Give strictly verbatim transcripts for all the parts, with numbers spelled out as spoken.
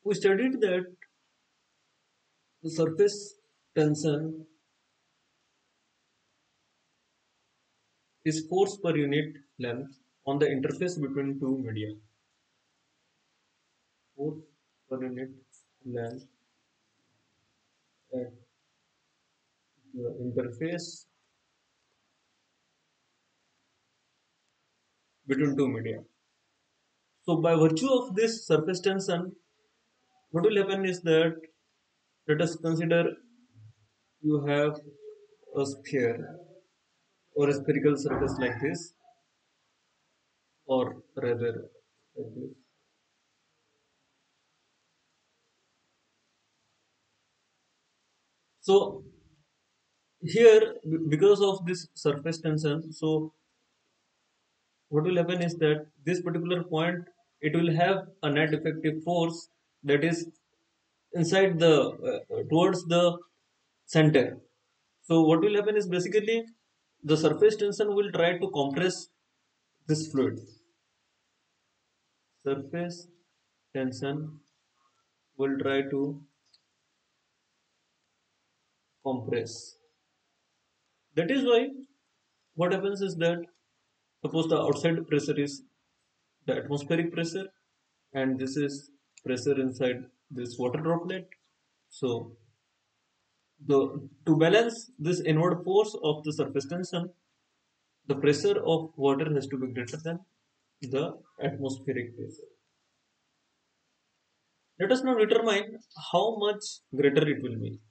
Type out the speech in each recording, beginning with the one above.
we studied that the surface tension is force per unit length on the interface between two media. Force per unit length at the interface between two media. So by virtue of this surface tension, what will happen is that, let us consider, you have a sphere or a spherical surface like this, or rather like this. So here, because of this surface tension, so what will happen is that this particular point, it will have a net effective force that is inside the uh, towards the center. So what will happen is basically the surface tension will try to compress this fluid. Surface tension will try to compress. That is why what happens is that, suppose the outside pressure is the atmospheric pressure, and this is pressure inside this water droplet. So the to balance this inward force of the surface tension, the pressure of water has to be greater than the atmospheric pressure. Let us now determine how much greater it will be.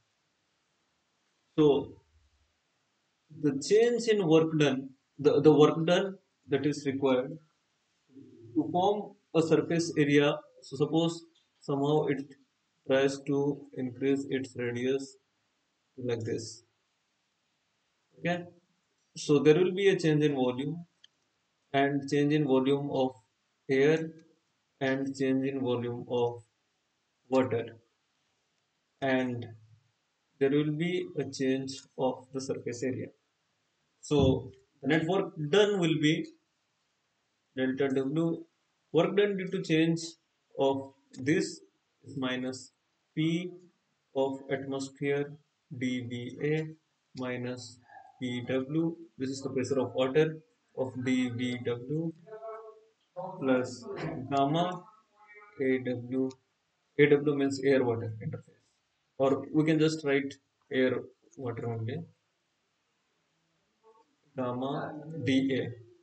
So the change in work done, the, the work done that is required to form a surface area. So suppose somehow it tries to increase its radius like this. Okay. So there will be a change in volume, and change in volume of air, and change in volume of water, and there will be a change of the surface area. So the net work done will be delta W. Work done due to change of this is minus P of atmosphere dVA minus Pw. This is the pressure of water of dVW plus gamma AW. AW means air water interface, or we can just write air water only, gamma dA.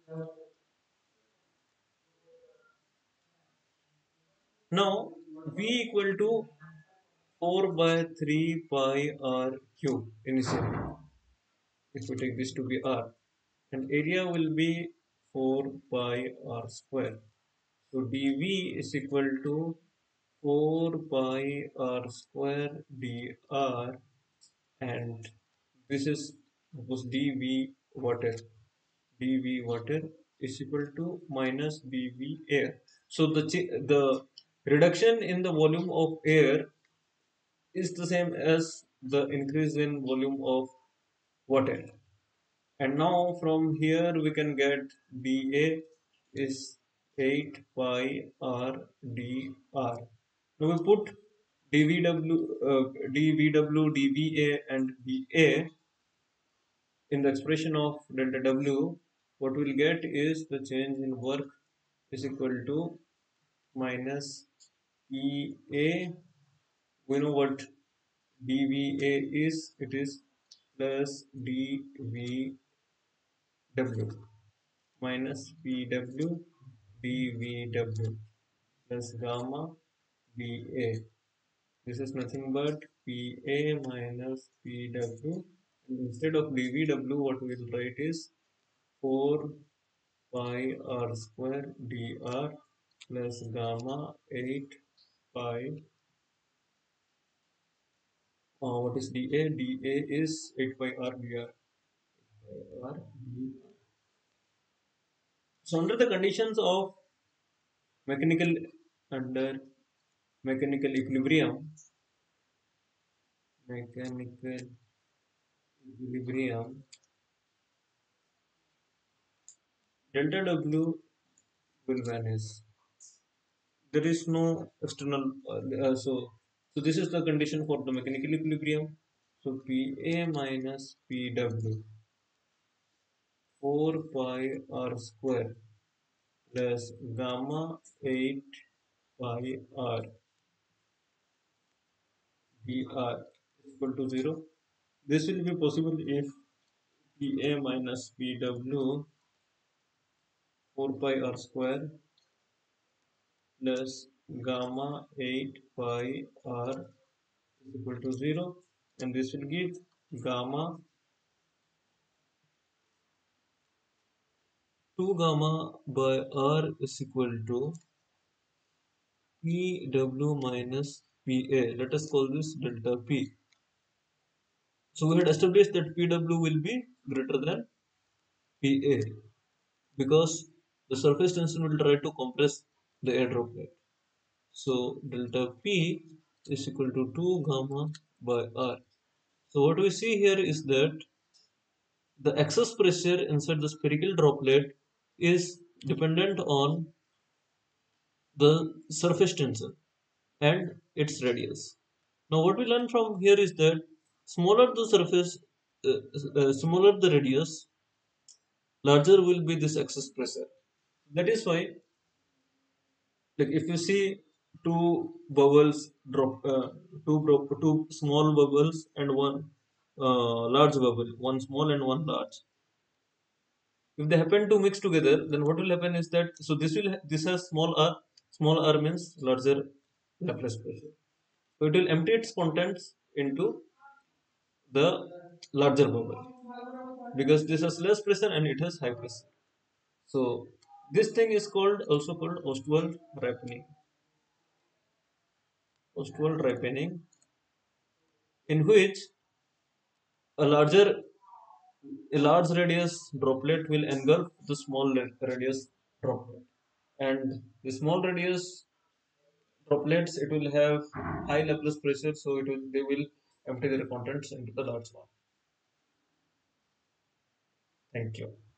Now V equal to four by three pi r cube initially, if we take this to be r, and area will be four pi r square. So dV is equal to four pi r square dr, and this is suppose dV water. dV water is equal to minus dV air. So the the reduction in the volume of air is the same as the increase in volume of water. And now from here we can get dA is eight pi r dr. Now we put dVW, uh, dVW, dVA and dA in the expression of delta W. What we'll get is the change in work is equal to minus E A. We know what dVA is, it is plus dVW minus Pw dVW plus gamma dA. This is nothing but Pa minus Pw, and instead of dVW what we will write is four pi r square dr plus gamma eight pi. Uh, what is dA? dA is eight pi r dr. R, D. So under the conditions of mechanical under mechanical equilibrium, mechanical equilibrium, delta W will vanish. there is no external uh, uh, so so this is the condition for the mechanical equilibrium. So Pa minus Pw four pi r square plus gamma eight pi r Br is equal to zero. This will be possible if Pa minus Pw four pi r square plus gamma eight pi r is equal to zero, and this will give gamma two gamma by r is equal to Pw minus Pa. Let us call this delta P. So we had established that Pw will be greater than Pa because the surface tension will try to compress the air droplet. So delta P is equal to two gamma by R. So what we see here is that the excess pressure inside the spherical droplet is dependent on the surface tension and its radius. Now what we learn from here is that smaller the surface, uh, uh, smaller the radius, larger will be this excess pressure. That is why, like if you see two bubbles drop, uh, two two small bubbles and one uh, large bubble, one small and one large. If they happen to mix together, then what will happen is that so this will this has small r, small r means larger Laplace pressure. So it will empty its contents into the larger bubble because this has less pressure and it has high pressure. So this thing is called also called Ostwald ripening. Ostwald ripening, in which a larger a large radius droplet will engulf the small radius droplet, and the small radius droplets it will have high Laplace pressure, so it will they will empty their contents into the large one. Thank you.